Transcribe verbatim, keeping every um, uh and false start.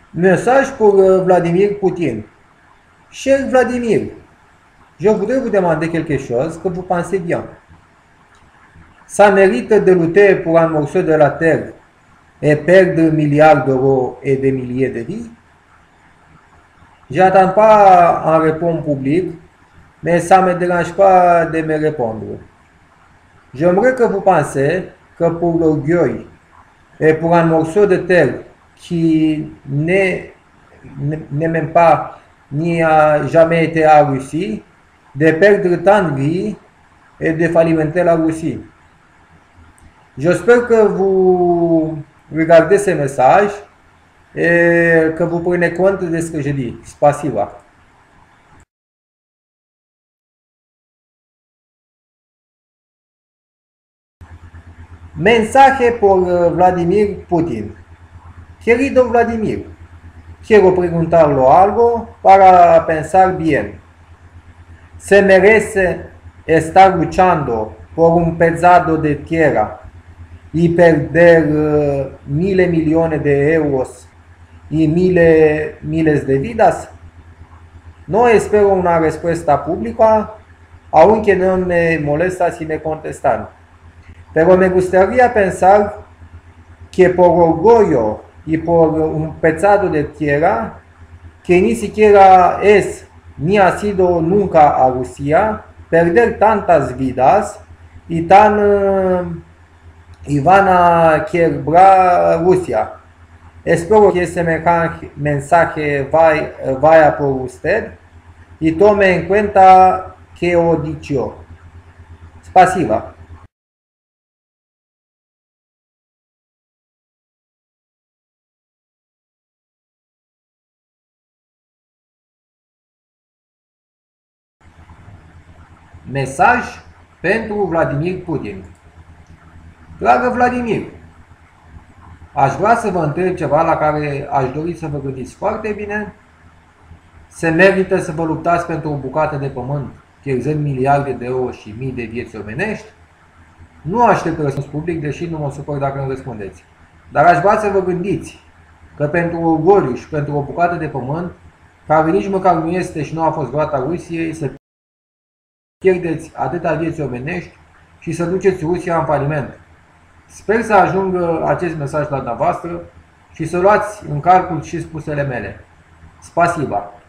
Message pour euh, Vladimir Poutine. Cher Vladimir, je voudrais vous demander quelque chose que vous pensez bien. Ça mérite de lutter pour un morceau de la terre et perdre milliards d'euros et des milliers de vies? J'attends pas en réponse publique, mais ça ne me dérange pas de me répondre. J'aimerais que vous pensiez que pour l'orgueil et pour un morceau de terre qui n'est même pas ni a jamais été à Russie, de perdre tant de vie et de falimenter la Russie. J'espère que vous regardez ces messages et que vous prenez compte de ce que je dis. Spasiba. Mensaje por Vladimir Putin. Querido Vladimir, quiero preguntarlo algo para pensar bien. ¿Se merece estar luchando por un pedazo de tierra y perder uh, miles millones de euros y miles, miles de vidas? No espero una respuesta pública, aunque no me molesta si me contestan. Pero me gustaría pensar que por orgullo y por un pedazo de tierra que ni siquiera es ni ha sido nunca a Rusia, perder tantas vidas y tan uh, y van a quebrar Rusia. Espero que ese mensaje vaya, vaya por usted y tome en cuenta que he dicho. Spasiba. Mesaj pentru Vladimir Putin. Dragă Vladimir, aș vrea să vă întreb ceva la care aș dori să vă gândiți foarte bine. Se merită să vă luptați pentru o bucată de pământ, pierzând miliarde de euro și mii de vieți omenești? Nu aștept răspuns public, deși nu mă supăr dacă nu răspundeți. Dar aș vrea să vă gândiți că pentru orgoliu și pentru o bucată de pământ, care nici măcar nu este și nu a fost luată a Rusiei, să pierdeți atâta vieți omenești și să duceți Rusia în faliment. Sper să ajungă acest mesaj la dumneavoastră și să luați în calcul și spusele mele. Spasiba!